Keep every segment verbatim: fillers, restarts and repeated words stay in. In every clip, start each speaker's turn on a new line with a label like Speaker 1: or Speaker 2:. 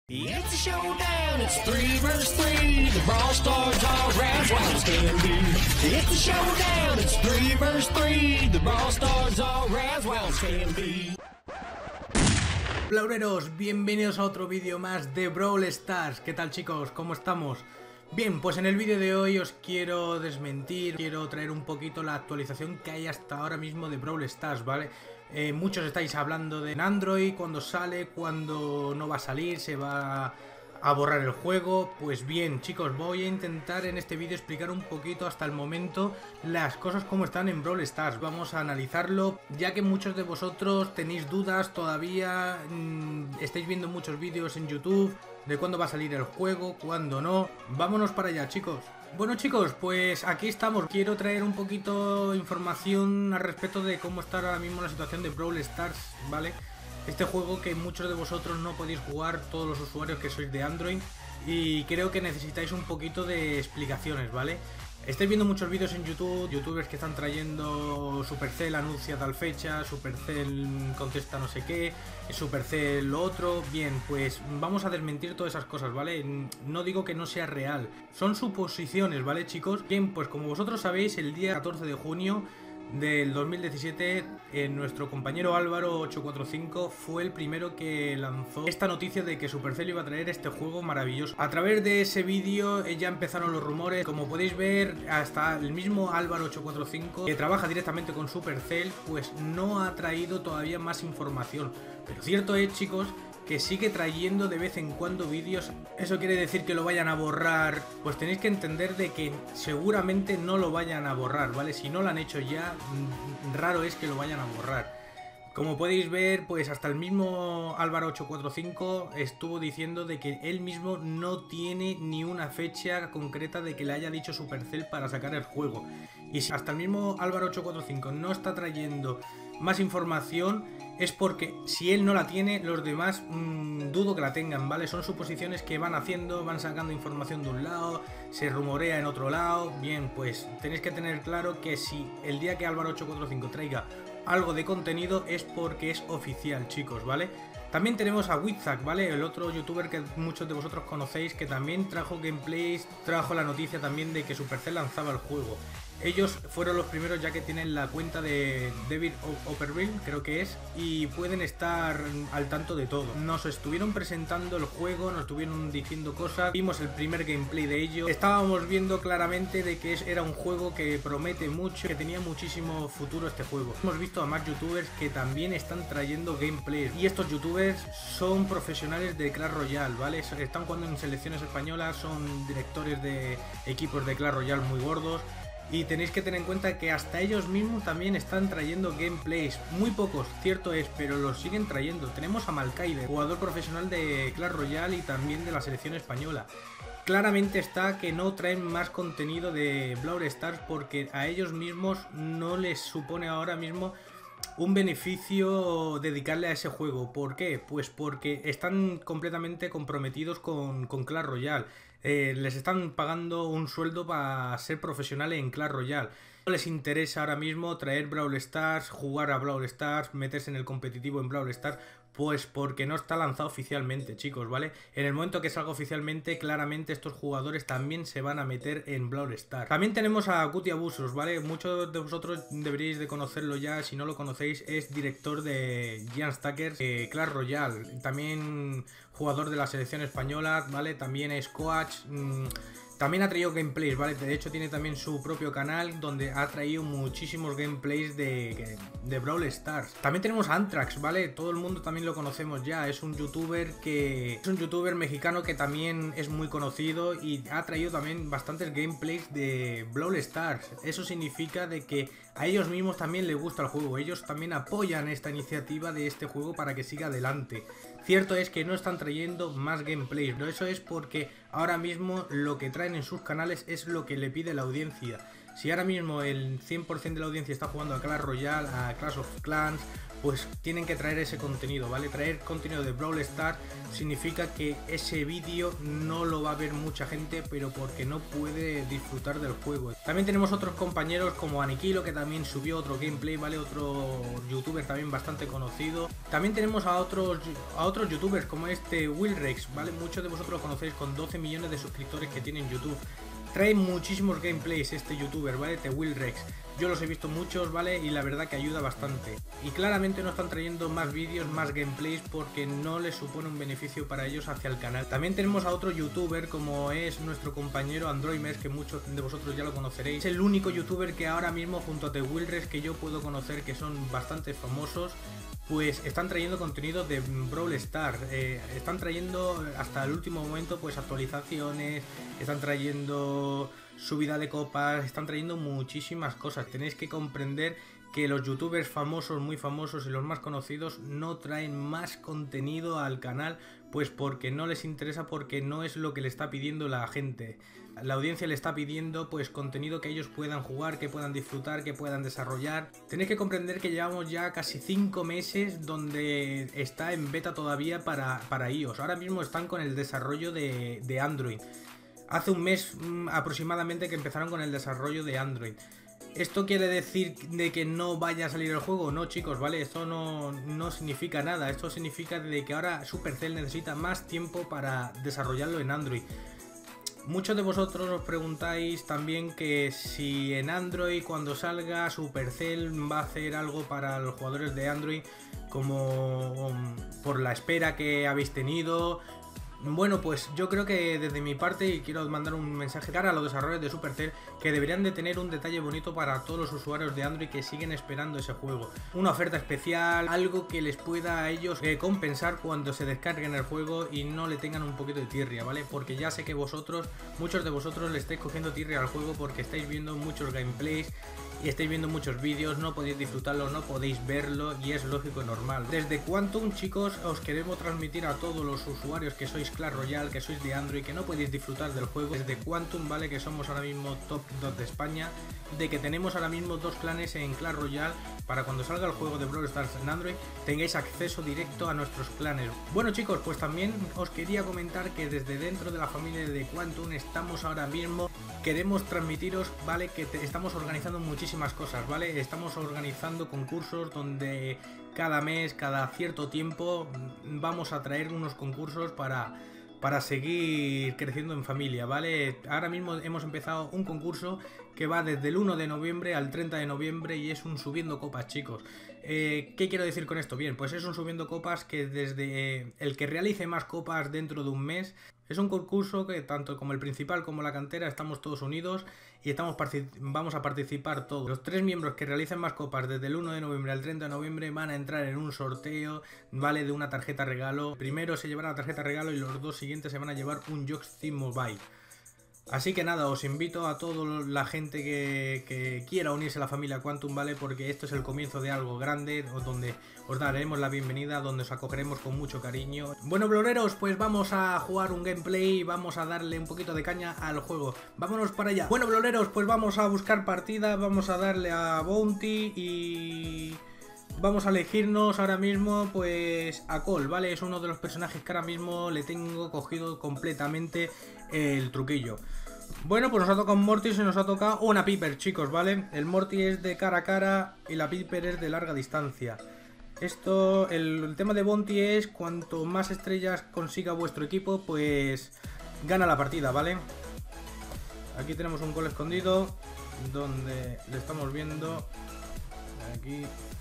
Speaker 1: It's a showdown, it's three versus three. The Brawl Stars are as wild as can be. It's a showdown, it's three versus three. The Brawl Stars are as wild as can be.
Speaker 2: Blaureros, bienvenidos a otro vídeo más de Brawl Stars. ¿Qué tal, chicos? ¿Cómo estamos? Bien, pues en el vídeo de hoy os quiero desmentir, quiero traer un poquito la actualización que hay hasta ahora mismo de Brawl Stars, ¿vale? Eh, muchos estáis hablando de Android, cuando sale, cuando no va a salir, se va a borrar el juego. Pues bien, chicos, voy a intentar en este vídeo explicar un poquito hasta el momento las cosas como están en Brawl Stars. Vamos a analizarlo, ya que muchos de vosotros tenéis dudas todavía, mmm, estáis viendo muchos vídeos en YouTube de cuándo va a salir el juego, cuándo no. Vámonos para allá, chicos. Bueno, chicos, pues aquí estamos. Quiero traer un poquito de información al respecto de cómo está ahora mismo la situación de Brawl Stars, ¿vale? Este juego que muchos de vosotros no podéis jugar, todos los usuarios que sois de Android, y creo que necesitáis un poquito de explicaciones, ¿vale? Estáis viendo muchos vídeos en YouTube, youtubers que están trayendo Supercell anuncia tal fecha, Supercell contesta no sé qué, Supercell lo otro. Bien, pues vamos a desmentir todas esas cosas, ¿vale? No digo que no sea real, son suposiciones, ¿vale, chicos? Bien, pues como vosotros sabéis, el día catorce de junio del dos mil diecisiete, eh, nuestro compañero Álvaro ocho cuatro cinco fue el primero que lanzó esta noticia de que Supercell iba a traer este juego maravilloso. A través de ese vídeo eh, ya empezaron los rumores. Como podéis ver, hasta el mismo Álvaro ocho cuatro cinco, que trabaja directamente con Supercell, pues no ha traído todavía más información. Pero cierto es, chicos, que sigue trayendo de vez en cuando vídeos. ¿Eso quiere decir que lo vayan a borrar? Pues tenéis que entender de que seguramente no lo vayan a borrar, ¿vale? Si no lo han hecho ya, raro es que lo vayan a borrar. Como podéis ver, pues hasta el mismo Álvaro ocho cuatro cinco estuvo diciendo de que él mismo no tiene ni una fecha concreta de que le haya dicho Supercell para sacar el juego. Y si hasta el mismo Álvaro ocho cuatro cinco no está trayendo más información, es porque si él no la tiene, los demás mmm, dudo que la tengan, ¿vale? Son suposiciones que van haciendo, van sacando información de un lado, se rumorea en otro lado. Bien, pues tenéis que tener claro que si el día que Álvaro ocho cuatro cinco traiga algo de contenido es porque es oficial, chicos, ¿vale? También tenemos a Wizak, ¿vale? El otro youtuber que muchos de vosotros conocéis, que también trajo gameplays, trajo la noticia también de que Supercell lanzaba el juego. Ellos fueron los primeros, ya que tienen la cuenta de David Opperville, creo que es, y pueden estar al tanto de todo. Nos estuvieron presentando el juego, nos estuvieron diciendo cosas, vimos el primer gameplay de ello. Estábamos viendo claramente de que era un juego que promete mucho, que tenía muchísimo futuro este juego. Hemos visto a más youtubers que también están trayendo gameplays, y estos youtubers son profesionales de Clash Royale, ¿vale? Están jugando en selecciones españolas, son directores de equipos de Clash Royale muy gordos. Y tenéis que tener en cuenta que hasta ellos mismos también están trayendo gameplays. Muy pocos, cierto es, pero los siguen trayendo. Tenemos a Malkaide, jugador profesional de Clash Royale y también de la selección española. Claramente está que no traen más contenido de Brawl Stars porque a ellos mismos no les supone ahora mismo un beneficio dedicarle a ese juego. ¿Por qué? Pues porque están completamente comprometidos con, con Clash Royale. Eh, les están pagando un sueldo para ser profesionales en Clash Royale. No les interesa ahora mismo traer Brawl Stars, jugar a Brawl Stars, meterse en el competitivo en Brawl Stars, pues porque no está lanzado oficialmente, chicos, ¿vale? En el momento que salga oficialmente, claramente estos jugadores también se van a meter en Brawl Stars. También tenemos a Guti Abusos, ¿vale? Muchos de vosotros deberíais de conocerlo ya, si no lo conocéis, es director de Giant Stackers, eh, Clash Royale, también jugador de la selección española, ¿vale? También es coach. Mmm, También ha traído gameplays, ¿vale? De hecho tiene también su propio canal donde ha traído muchísimos gameplays de, de Brawl Stars. También tenemos a Antrax, ¿vale? Todo el mundo también lo conocemos ya. Es un youtuber que es un youtuber mexicano que también es muy conocido y ha traído también bastantes gameplays de Brawl Stars. Eso significa de que a ellos mismos también les gusta el juego. Ellos también apoyan esta iniciativa de este juego para que siga adelante. Cierto es que no están trayendo más gameplays, pero eso es porque ahora mismo lo que traen en sus canales es lo que le pide la audiencia. Si ahora mismo el cien por ciento de la audiencia está jugando a Clash Royale, a Clash of Clans, pues tienen que traer ese contenido, ¿vale? Traer contenido de Brawl Stars significa que ese vídeo no lo va a ver mucha gente, pero porque no puede disfrutar del juego. También tenemos otros compañeros como Aniquilo, que también subió otro gameplay, ¿vale? Otro youtuber también bastante conocido. También tenemos a otros a otros youtubers como este Willrex, ¿vale? Muchos de vosotros lo conocéis, con doce millones de suscriptores que tiene en YouTube. Trae muchísimos gameplays este youtuber, ¿vale? The Willrex. Yo los he visto muchos, ¿vale? Y la verdad que ayuda bastante. Y claramente no están trayendo más vídeos, más gameplays, porque no les supone un beneficio para ellos hacia el canal. También tenemos a otro youtuber como es nuestro compañero Androimes, que muchos de vosotros ya lo conoceréis. Es el único youtuber que ahora mismo junto a The Willrex que yo puedo conocer, que son bastante famosos, pues están trayendo contenido de Brawl Stars, eh, están trayendo hasta el último momento pues actualizaciones, están trayendo subida de copas, están trayendo muchísimas cosas. Tenéis que comprender que los youtubers famosos, muy famosos y los más conocidos no traen más contenido al canal, pues porque no les interesa, porque no es lo que le está pidiendo la gente. La audiencia le está pidiendo pues contenido que ellos puedan jugar, que puedan disfrutar, que puedan desarrollar. Tenéis que comprender que llevamos ya casi cinco meses donde está en beta todavía para, para iOS. Ahora mismo están con el desarrollo de, de Android. Hace un mes mmm, aproximadamente que empezaron con el desarrollo de Android. ¿Esto quiere decir de que no vaya a salir el juego? No, chicos, ¿vale? Esto no, no significa nada. Esto significa de que ahora Supercell necesita más tiempo para desarrollarlo en Android. Muchos de vosotros os preguntáis también que si en Android cuando salga Supercell va a hacer algo para los jugadores de Android, como um, por la espera que habéis tenido. Bueno, pues yo creo que desde mi parte, y quiero mandar un mensaje cara a los desarrolladores de Supercell, que deberían de tener un detalle bonito para todos los usuarios de Android que siguen esperando ese juego. Una oferta especial, algo que les pueda a ellos eh, compensar cuando se descarguen el juego y no le tengan un poquito de tirria, ¿vale? Porque ya sé que vosotros, muchos de vosotros le estáis cogiendo tirria al juego porque estáis viendo muchos gameplays y estáis viendo muchos vídeos, no podéis disfrutarlo, no podéis verlo, y es lógico y normal. Desde Quantum, chicos, os queremos transmitir a todos los usuarios que sois Clash Royale, que sois de Android, que no podéis disfrutar del juego, desde Quantum, ¿vale? Que somos ahora mismo top dos de España, de que tenemos ahora mismo dos clanes en Clash Royale, para cuando salga el juego de Brawl Stars en Android tengáis acceso directo a nuestros clanes. Bueno, chicos, pues también os quería comentar que desde dentro de la familia de Quantum estamos ahora mismo, queremos transmitiros, ¿vale? Que te, estamos organizando muchísimas cosas, ¿vale? Estamos organizando concursos donde cada mes, cada cierto tiempo vamos a traer unos concursos para... para seguir creciendo en familia, ¿vale? Ahora mismo hemos empezado un concurso que va desde el uno de noviembre al treinta de noviembre y es un subiendo copas, chicos. Eh, ¿Qué quiero decir con esto? Bien, pues es un subiendo copas que desde eh, el que realice más copas dentro de un mes. Es un concurso que tanto como el principal como la cantera estamos todos unidos y estamos vamos a participar todos. Los tres miembros que realicen más copas desde el uno de noviembre al treinta de noviembre van a entrar en un sorteo, ¿vale? De una tarjeta regalo. Primero se llevará la tarjeta regalo y los dos siguientes se van a llevar un Joystick Mobile. Así que nada, os invito a toda la gente que, que quiera unirse a la familia Quantum, ¿vale? Porque esto es el comienzo de algo grande, donde os daremos la bienvenida, donde os acogeremos con mucho cariño. Bueno, bloreros, pues vamos a jugar un gameplay, vamos a darle un poquito de caña al juego. Vámonos para allá. Bueno, bloreros, pues vamos a buscar partida, vamos a darle a Bounty y... vamos a elegirnos ahora mismo pues a Cole, ¿vale? Es uno de los personajes que ahora mismo le tengo cogido completamente el truquillo. Bueno, pues nos ha tocado un Mortis y nos ha tocado una Piper, chicos, ¿vale? El Mortis es de cara a cara y la Piper es de larga distancia. Esto, el, el tema de Bounty es cuanto más estrellas consiga vuestro equipo, pues gana la partida, ¿vale? Aquí tenemos un Cole escondido donde le estamos viendo. Aquí,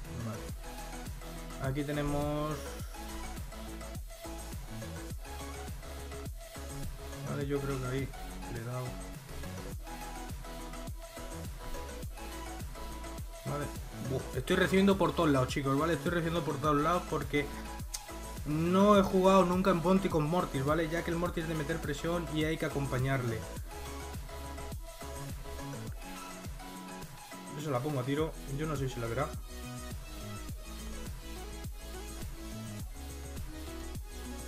Speaker 2: vale. Aquí tenemos... Vale, yo creo que ahí le he dado. Vale. Uf, estoy recibiendo por todos lados, chicos, ¿vale? Estoy recibiendo por todos lados porque no he jugado nunca en Bounty con Mortis, ¿vale? Ya que el Mortis es de meter presión y hay que acompañarle. Yo se la pongo a tiro, yo no sé si la verá.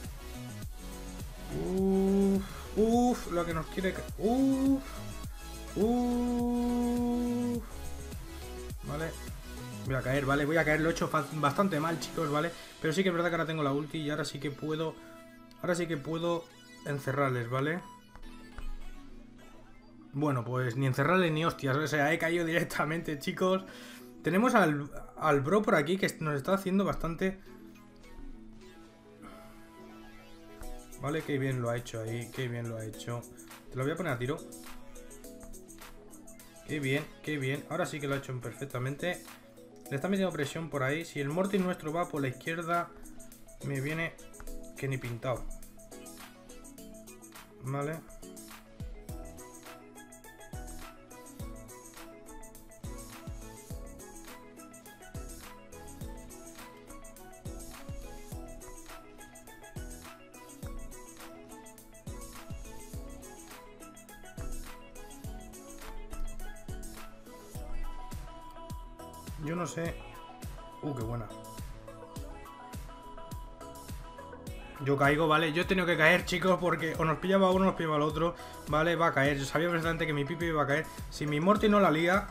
Speaker 2: Uff, uff, lo que nos quiere... Uff. Uh... Vale. Voy a caer, ¿vale? Voy a caer, lo he hecho bastante mal, chicos, ¿vale? Pero sí que es verdad que ahora tengo la ulti y ahora sí que puedo... Ahora sí que puedo encerrarles, ¿vale? Bueno, pues ni encerrarles ni hostias, o sea, he caído directamente, chicos. Tenemos al, al bro por aquí que nos está haciendo bastante... Vale, qué bien lo ha hecho ahí, qué bien lo ha hecho. Te lo voy a poner a tiro. Qué bien, qué bien. Ahora sí que lo ha hecho perfectamente. Le está metiendo presión por ahí. Si el Mortis nuestro va por la izquierda, me viene que ni pintado. Vale. Yo no sé... Uh, qué buena. Yo caigo, ¿vale? Yo he tenido que caer, chicos, porque o nos pillaba uno o nos pillaba el otro. Vale, va a caer. Yo sabía perfectamente que mi Pipi iba a caer. Si mi Morty no la liga...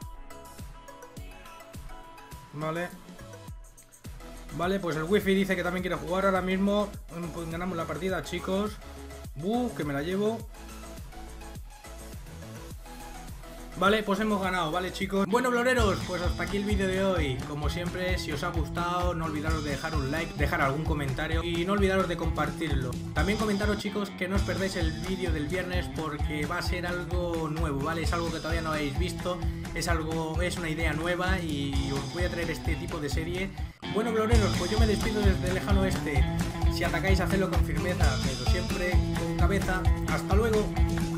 Speaker 2: Vale. Vale, pues el wifi dice que también quiere jugar ahora mismo. Pues ganamos la partida, chicos. Uh, que me la llevo. Vale, pues hemos ganado, ¿vale, chicos? Bueno, bloreros, pues hasta aquí el vídeo de hoy. Como siempre, si os ha gustado, no olvidaros de dejar un like, dejar algún comentario y no olvidaros de compartirlo. También comentaros, chicos, que no os perdáis el vídeo del viernes porque va a ser algo nuevo, ¿vale? Es algo que todavía no habéis visto, es algo, es una idea nueva y os voy a traer este tipo de serie. Bueno, bloreros, pues yo me despido desde el lejano oeste. Si atacáis, hacedlo con firmeza, pero siempre con cabeza. ¡Hasta luego!